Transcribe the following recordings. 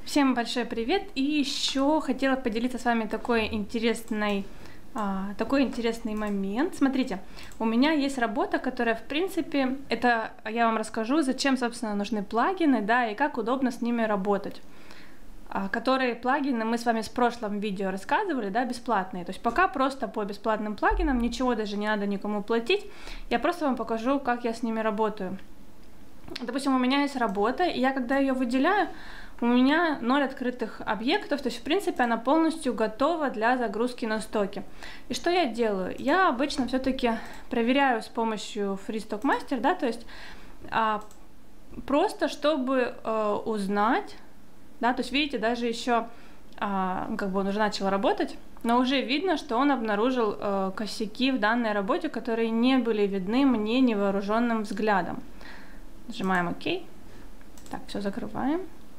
Всем большой привет! И еще хотела поделиться с вами такой интересный момент. Смотрите, у меня есть работа, которая, в принципе, это я вам расскажу, зачем, собственно, нужны плагины, да, и как удобно с ними работать. Которые плагины мы с вами в прошлом видео рассказывали, да, бесплатные. То есть пока просто по бесплатным плагинам, ничего даже не надо никому платить. Я просто вам покажу, как я с ними работаю. Допустим, у меня есть работа, и я когда ее выделяю, у меня 0 открытых объектов, то есть в принципе она полностью готова для загрузки на стоке. И что я делаю? Я обычно все-таки проверяю с помощью FreeStockMaster, да, то есть просто чтобы узнать, да, то есть видите, даже еще как бы он уже начал работать, но уже видно, что он обнаружил косяки в данной работе, которые не были видны мне невооруженным взглядом. Нажимаем ОК. Так, все закрываем.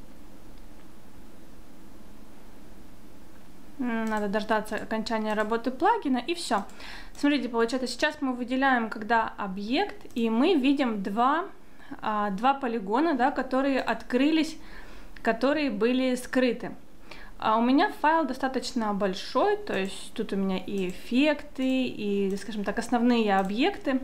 Надо дождаться окончания работы плагина, и все. Смотрите, получается, сейчас мы выделяем, когда объект, и мы видим два полигона, да, которые открылись, которые были скрыты. У меня файл достаточно большой, то есть тут у меня и эффекты, и, скажем так, основные объекты.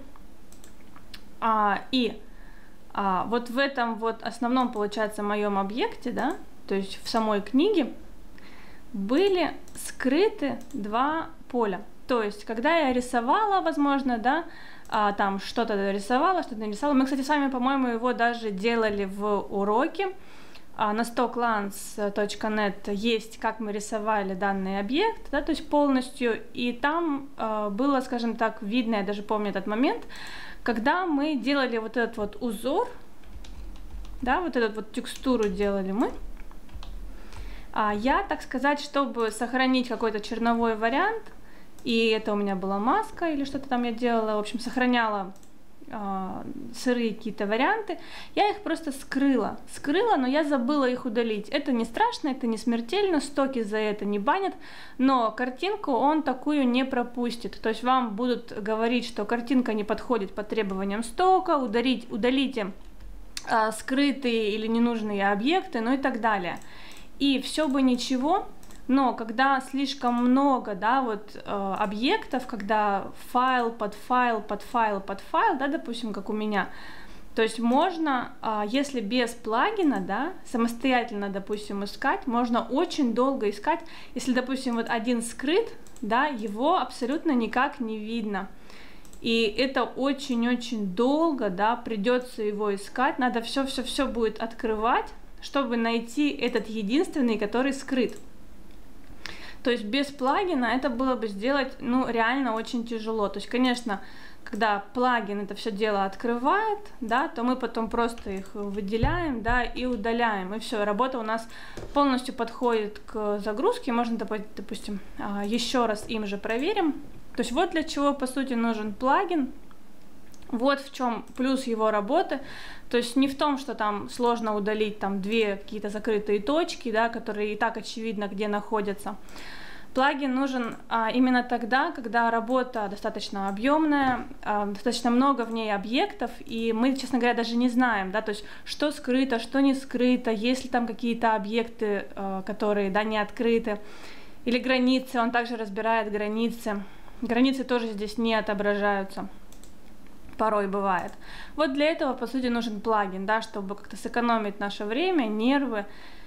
Вот в этом вот основном, получается, моем объекте, да, то есть в самой книге, были скрыты два поля. То есть, когда я рисовала, возможно, да, там что-то рисовала, что-то нарисовала. Мы, кстати, с вами, по-моему, его даже делали в уроке. На stocklands.net есть, как мы рисовали данный объект, да, то есть полностью. И там было, скажем так, видно, я даже помню этот момент, когда мы делали вот этот вот узор, да, вот эту вот текстуру делали мы. Я, так сказать, чтобы сохранить какой-то черновой вариант, и это у меня была маска или что-то там я делала, в общем, сохраняла сырые какие-то варианты, я их просто скрыла, но я забыла их удалить. Это не страшно, это не смертельно, стоки за это не банят, но картинку он такую не пропустит. То есть вам будут говорить, что картинка не подходит по требованиям стока, удалите скрытые или ненужные объекты, ну и так далее. И все бы ничего, но когда слишком много, да, вот объектов, когда файл под файл, да, допустим, как у меня, то есть можно, если без плагина, да, самостоятельно, допустим, искать, можно очень долго искать. Если, допустим, вот один скрыт, да, его абсолютно никак не видно. И это очень-очень долго, да, придется его искать, надо все будет открывать, чтобы найти этот единственный, который скрыт. То есть без плагина это было бы сделать, ну, реально очень тяжело. То есть, конечно, когда плагин это все дело открывает, да, то мы потом просто их выделяем, да, и удаляем, и все, работа у нас полностью подходит к загрузке. Можно, допустим, еще раз им же проверим. То есть вот для чего, по сути, нужен плагин. Вот в чем плюс его работы. То есть не в том, что там сложно удалить там две какие-то закрытые точки, да, которые и так очевидно, где находятся. Плагин нужен именно тогда, когда работа достаточно объемная, достаточно много в ней объектов, и мы, честно говоря, даже не знаем, да, то есть что скрыто, что не скрыто, есть ли там какие-то объекты, которые, да, не открыты, или границы, он также разбирает границы. Границы тоже здесь не отображаются. Порой бывает. Вот для этого, по сути, нужен плагин, да, чтобы как-то сэкономить наше время, нервы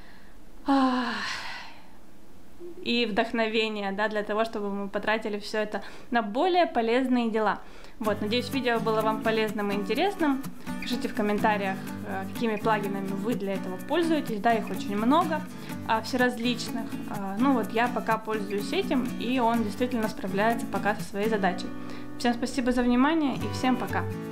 и вдохновение, да, для того, чтобы мы потратили все это на более полезные дела. Вот, надеюсь, видео было вам полезным и интересным. Пишите в комментариях, какими плагинами вы для этого пользуетесь, да, их очень много, всеразличных. Ну вот, я пока пользуюсь этим, и он действительно справляется пока со своей задачей. Всем спасибо за внимание и всем пока!